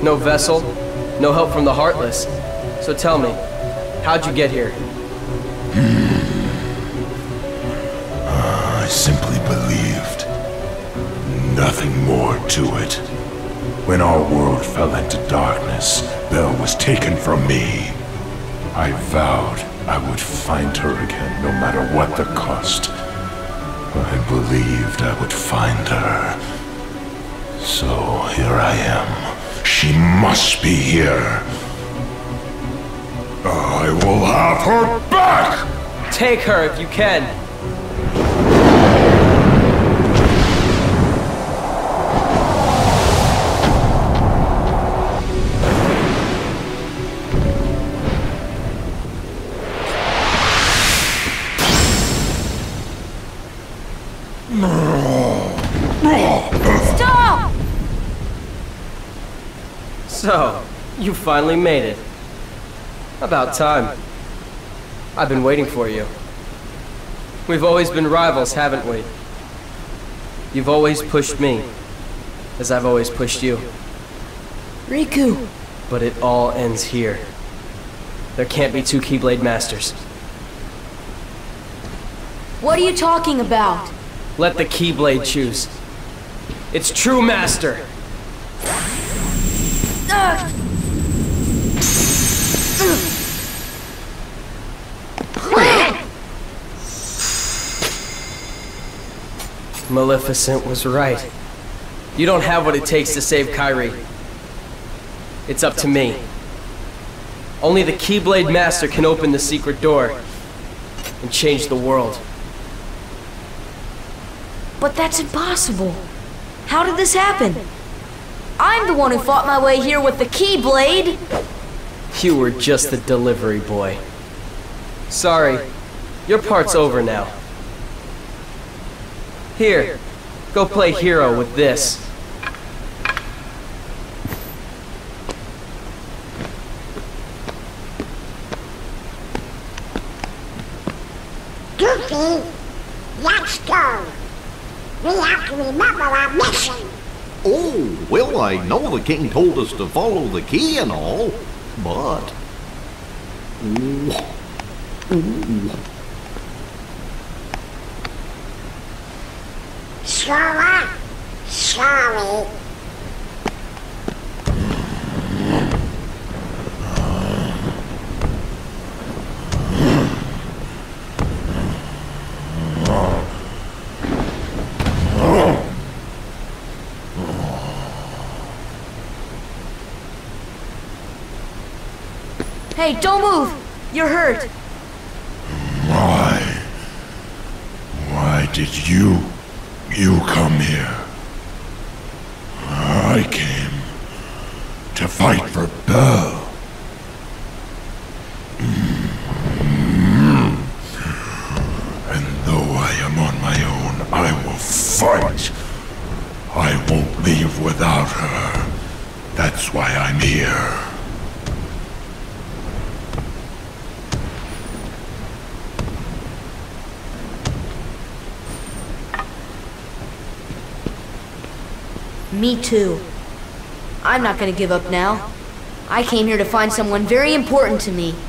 no vessel, no help from the Heartless. So tell me, how'd you get here? I simply believed. Nothing more to it. When our world fell into darkness, Belle was taken from me. I vowed I would find her again, no matter what the cost. I believed I would find her. So here I am. She must be here. I will have her back! Take her if you can. Stop! So, you finally made it. About time. I've been waiting for you. We've always been rivals, haven't we? You've always pushed me, as I've always pushed you. Riku. But it all ends here. There can't be two Keyblade Masters. What are you talking about? Let the Keyblade choose. Its true master. Maleficent was right. You don't have what it takes to save Kairi. It's up to me. Only the Keyblade Master can open the secret door and change the world. But that's impossible. How did this happen? I'm the one who fought my way here with the Keyblade. You were just the delivery boy. Sorry, your part's over now. Here, go play hero with this. Goofy, let's go. We have to remember our mission. Oh, well, I know the king told us to follow the key and all, but... Sora, sorry. Hey, don't move! You're hurt. Why did you come here? I came to fight for Belle. And though I am on my own, I will fight. I won't leave without her. That's why I'm here. Me too. I'm not gonna give up now. I came here to find someone very important to me.